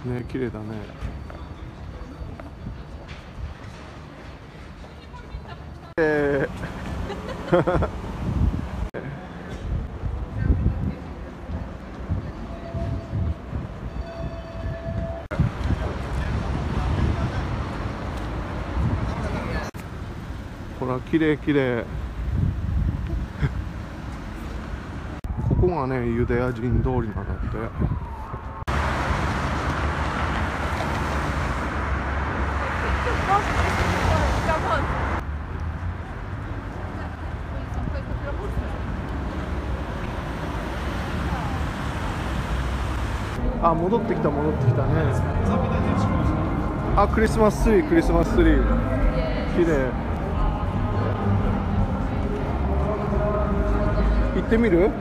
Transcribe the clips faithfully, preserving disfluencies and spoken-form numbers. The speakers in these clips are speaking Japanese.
ね、綺麗だね。えーほら、綺麗綺麗。ここがね、ユダヤ人通りなんだって。あ、戻ってきた戻ってきたね。あ、クリスマスツリー、クリスマスツリー綺麗。行ってみる？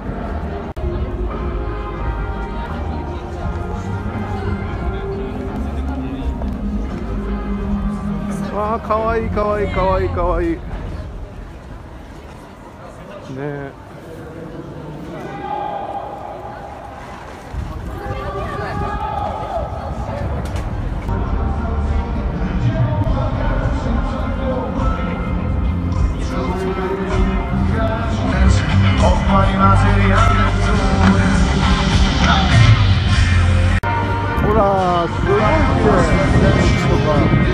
あー、かわいいかわいいかわいいかわいいねえ。ほら、すごい綺麗とか。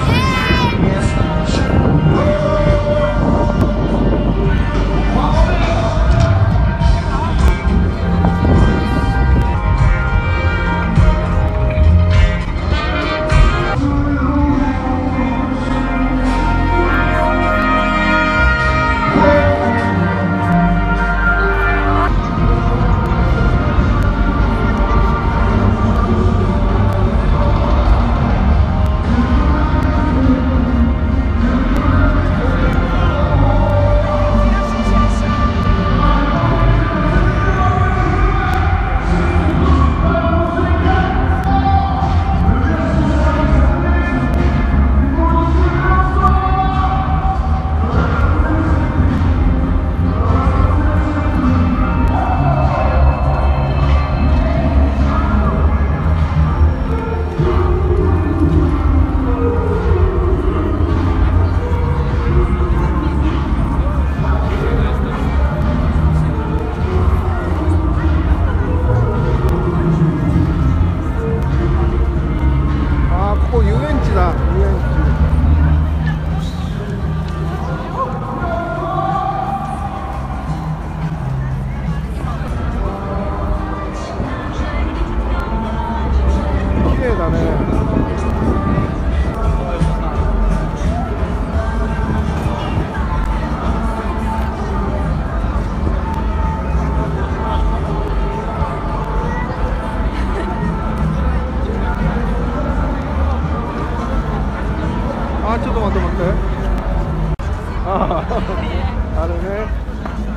あ、ちょっと待って待って。ああ、あれね。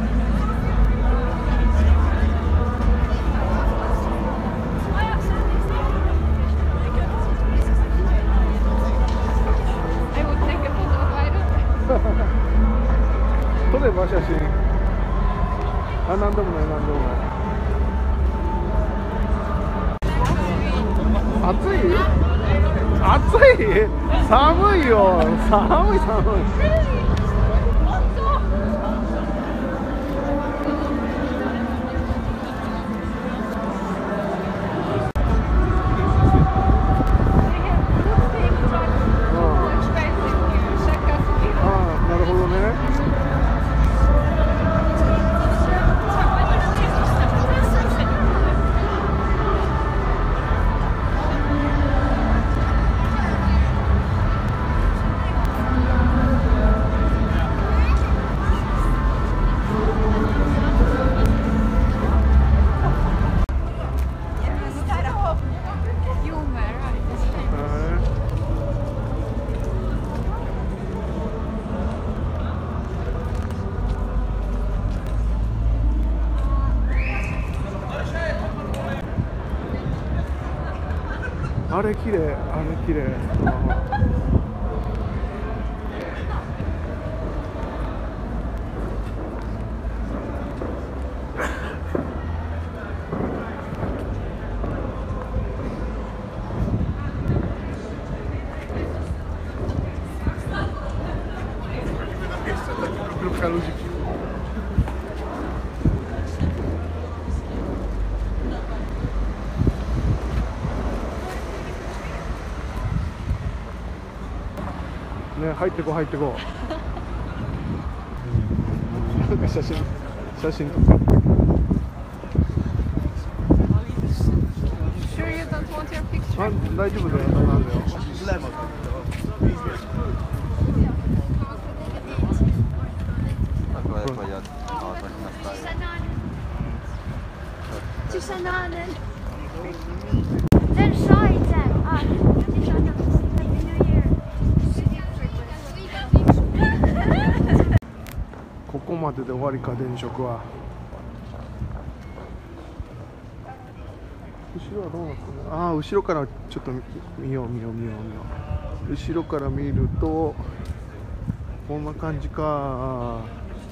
撮れば写真。あ、なんでもない、なんでもない。暑い？暑い？寒いよ。寒い寒い。あれ綺麗、あれ綺麗。 ね、入ってこ入ってこ。なんか写真写真撮って。 Sure you don't want your picture? あ、大丈夫だよ。なんだよ。 Tysananen. Den sajten att Happy New Year. ここまでで終わりか、電飾は。後ろはどうなってるの？ああ、後ろからちょっと見よう見よう見よう見よう。後ろから見るとこんな感じか。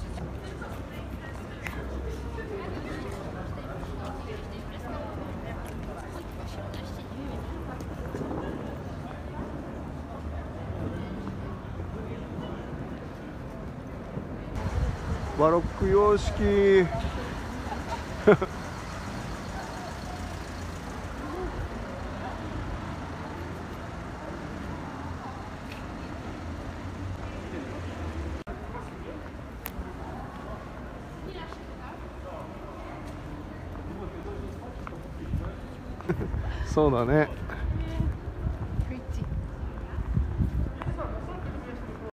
バロック様式。そうだね。